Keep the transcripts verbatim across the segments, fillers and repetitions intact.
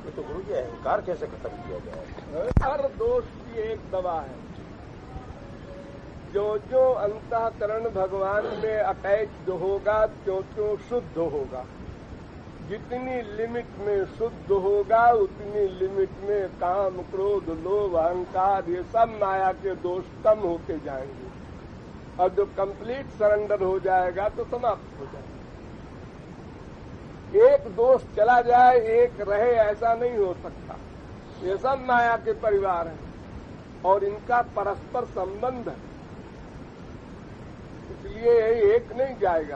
तो गुरु जी अहंकार कैसे खत्म किया जाए? हर दोष की एक दवा है। जो जो अंतःकरण भगवान में अटैच्ड होगा त्यों त्यों शुद्ध होगा। जितनी लिमिट में शुद्ध होगा उतनी लिमिट में काम, क्रोध, लोभ, अहंकार ये सब माया के दोष कम होते जाएंगे और जो कंप्लीट सरेंडर हो जाएगा तो समाप्त हो जाएगा। एक दोष चला जाए एक रहे ऐसा नहीं हो सकता। ये सब माया के परिवार हैं और इनका परस्पर संबंध है, इसलिए एक नहीं जाएगा।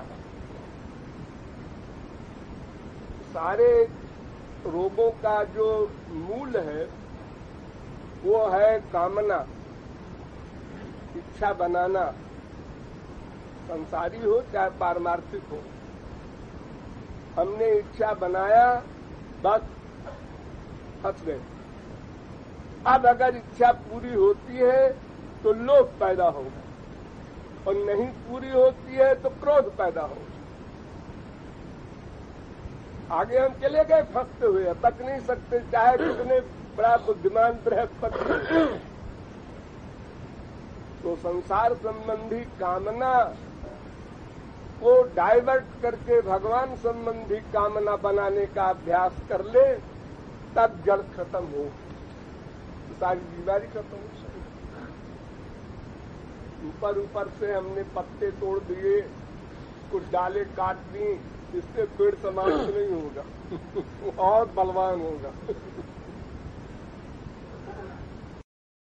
सारे रोगों का जो मूल है वो है कामना, इच्छा बनाना, संसारी हो चाहे पारमार्थिक हो। हमने इच्छा बनाया, बस फंस गए। अब अगर इच्छा पूरी होती है तो लोभ पैदा होगा और नहीं पूरी होती है तो क्रोध पैदा होगा। आगे हम चले गए फंसते हुए, तक नहीं सकते चाहे कितने बड़ा बुद्धिमान बृहस्पति। तो संसार संबंधी कामना को डाइवर्ट करके भगवान संबंधी कामना बनाने का अभ्यास कर ले, तब जड़ खत्म हो, तो सारी बीमारी खत्म हो सकती। ऊपर ऊपर से हमने पत्ते तोड़ दिए, कुछ डाले काट दी, इससे पेड़ समाप्त नहीं होगा और बलवान होगा।